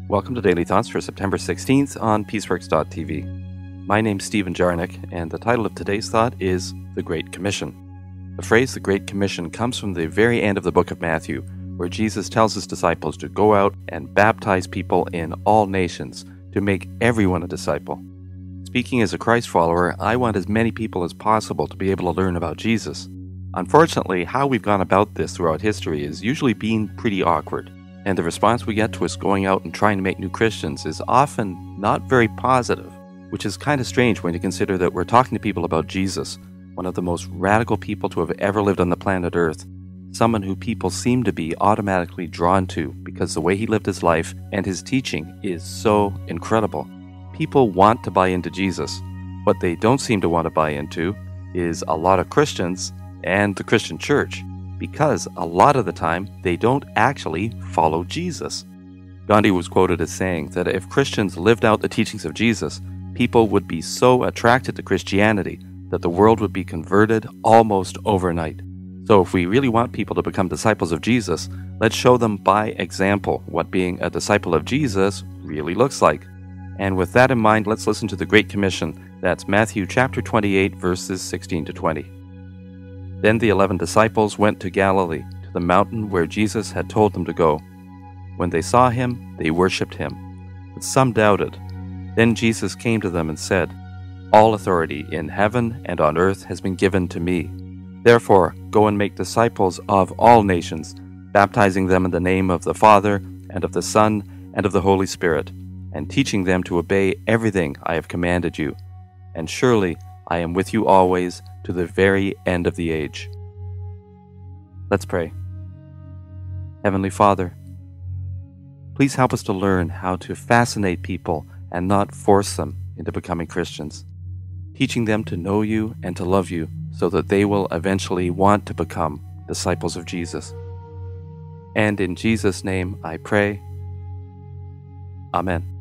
Welcome to Daily Thoughts for September 16th on peaceworkstv. My name's Stephen Jarnick, and the title of today's thought is The Great Commission. The phrase The Great Commission comes from the very end of the book of Matthew, where Jesus tells his disciples to go out and baptize people in all nations, to make everyone a disciple. Speaking as a Christ follower, I want as many people as possible to be able to learn about Jesus. Unfortunately, how we've gone about this throughout history is usually being pretty awkward. And the response we get to us going out and trying to make new Christians is often not very positive, which is kind of strange when you consider that we're talking to people about Jesus, one of the most radical people to have ever lived on the planet Earth, someone who people seem to be automatically drawn to because the way he lived his life and his teaching is so incredible. People want to buy into Jesus. What they don't seem to want to buy into is a lot of Christians and the Christian church, because a lot of the time they don't actually follow Jesus. Gandhi was quoted as saying that if Christians lived out the teachings of Jesus, people would be so attracted to Christianity that the world would be converted almost overnight. So if we really want people to become disciples of Jesus, let's show them by example what being a disciple of Jesus really looks like. And with that in mind, let's listen to the Great Commission. That's Matthew chapter 28, verses 16 to 20. Then the 11 disciples went to Galilee, to the mountain where Jesus had told them to go. When they saw him, they worshipped him, but some doubted. Then Jesus came to them and said, "All authority in heaven and on earth has been given to me. Therefore, go and make disciples of all nations, baptizing them in the name of the Father, and of the Son, and of the Holy Spirit, and teaching them to obey everything I have commanded you. And surely I am with you always, to the very end of the age." Let's pray. Heavenly Father, please help us to learn how to fascinate people and not force them into becoming Christians, teaching them to know you and to love you so that they will eventually want to become disciples of Jesus. And in Jesus' name I pray. Amen.